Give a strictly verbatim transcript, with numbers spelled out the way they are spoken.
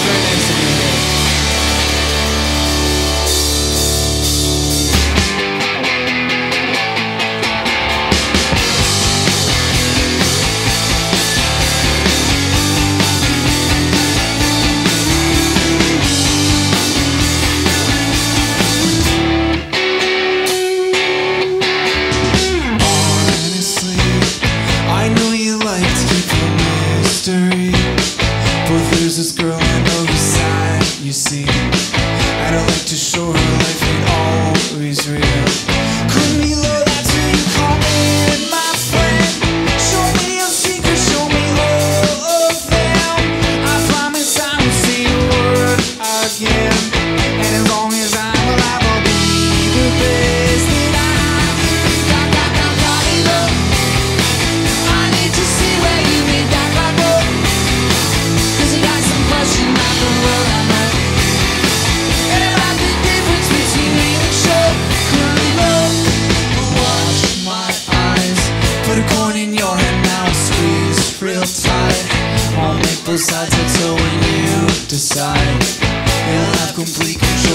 right next to me here. This girl I know whose side you see. I don't like to show her life ain't always real. Camilo, that's who you call me, my friend. Show me your secrets, show me all of them. I promise I won't say a word again. And as long as I'm alive, I'll be the best that I got, got, got, Camilo. I need to see where you made that right go. Question about the world I know, and about the difference between me and show. Camilo, watch my eyes. Put a coin in your hand now, squeeze real tight. I'll make both sides until when you decide you'll have complete control.